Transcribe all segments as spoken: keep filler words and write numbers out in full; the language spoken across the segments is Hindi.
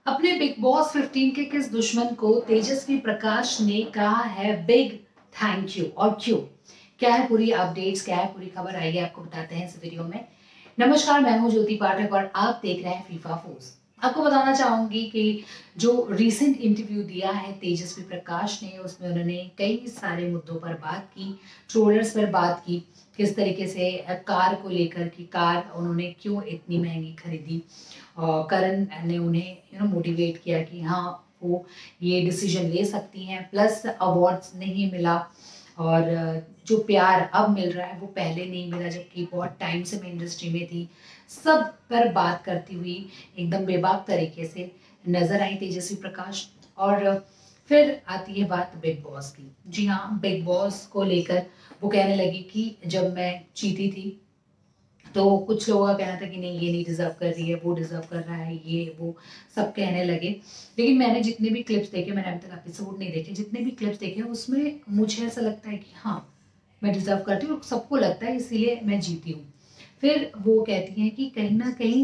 अपने बिग बॉस पंद्रह के किस दुश्मन को तेजस्वी प्रकाश ने कहा है बिग थैंक यू और क्यों? क्या है पूरी अपडेट्स, क्या है पूरी खबर, आइए आपको बताते हैं इस वीडियो में। नमस्कार, मैं हूं ज्योति पाठक और आप देख रहे हैं फीफा फोर्स। आपको बताना चाहूंगी कि जो रीसेंट इंटरव्यू दिया है तेजस्वी प्रकाश ने, उसमें उन्होंने कई सारे मुद्दों पर बात की, ट्रोलर्स पर बात की, किस तरीके से कार को लेकर कि कार उन्होंने क्यों इतनी महंगी खरीदी। करण ने उन्हें यू नो मोटिवेट किया कि हाँ वो ये डिसीजन ले सकती हैं, प्लस अवार्ड्स नहीं मिला और जो प्यार अब मिल रहा है वो पहले नहीं मिला, जबकि बहुत टाइम से मैं इंडस्ट्री में थी। सब पर बात करती हुई एकदम बेबाक तरीके से नजर आई तेजस्वी प्रकाश। और फिर आती है बात बिग बॉस की। जी हाँ, बिग बॉस को लेकर वो कहने लगी कि जब मैं जीती थी तो कुछ लोगों का कहना था कि नहीं ये नहीं डिजर्व कर रही है, वो डिजर्व कर रहा है, ये वो सब कहने लगे। लेकिन मैंने जितने भी क्लिप्स देखे, मैंने अभी तक एपिसोड नहीं देखे, जितने भी क्लिप्स देखे उसमें मुझे ऐसा लगता है कि हाँ मैं डिजर्व करती हूँ, सबको लगता है इसीलिए मैं जीती हूँ। फिर वो कहती हैं कि कहीं ना कहीं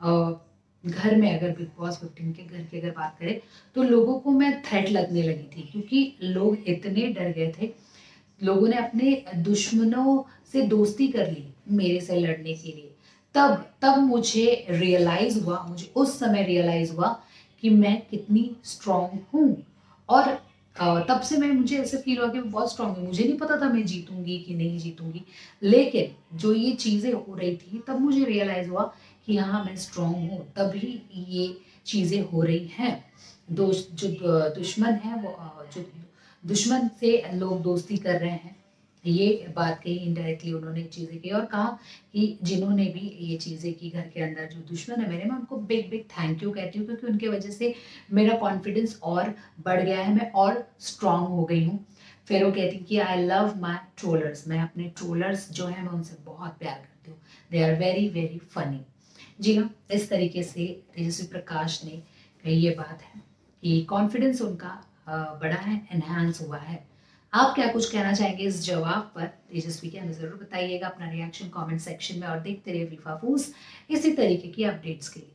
घर में, अगर बिग बॉस फिफ्टीन के घर की अगर बात करें तो लोगों को मैं थ्रेट लगने लगी थी, क्योंकि लोग इतने डर गए थे। लोगों ने अपने दुश्मनों से दोस्ती कर ली मेरे से लड़ने के लिए। तब तब मुझे रियलाइज हुआ, मुझे उस समय रियलाइज हुआ कि मैं कितनी स्ट्रांग हूँ। और तब से मैं मुझे ऐसे फील हुआ कि मैं बहुत स्ट्रांग हूँ। मुझे नहीं पता था मैं जीतूंगी कि नहीं जीतूंगी, लेकिन जो ये चीज़ें हो रही थी तब मुझे रियलाइज हुआ कि हाँ मैं स्ट्रांग हूँ, तभी ये चीज़ें हो रही हैं। दोस्त जो दुश्मन है वो, जो दुश्मन से लोग दोस्ती कर रहे हैं, ये बात कही इनडायरेक्टली उन्होंने चीज़ें की। और कहा कि जिन्होंने भी ये चीज़ें की घर के अंदर, जो दुश्मन है मेरे, मैं उनको बिग बिग थैंक यू कहती हूँ, क्योंकि उनके वजह से मेरा कॉन्फिडेंस और बढ़ गया है, मैं और स्ट्रांग हो गई हूँ। फिर वो कहती कि आई लव माई ट्रोलर्स, मैं अपने ट्रोलर्स जो है मैं उनसे बहुत प्यार करती हूँ, they are very very funny. जी हाँ, इस तरीके से तेजस्वी प्रकाश ने कही ये बात है कि कॉन्फिडेंस उनका बढ़ा है, एनहांस हुआ है। आप क्या कुछ कहना चाहेंगे इस जवाब पर? तेजस्वी के हमें जरूर बताइएगा अपना रिएक्शन कमेंट सेक्शन में, और देखते रहिए फीफा फूस इसी तरीके की अपडेट्स के लिए।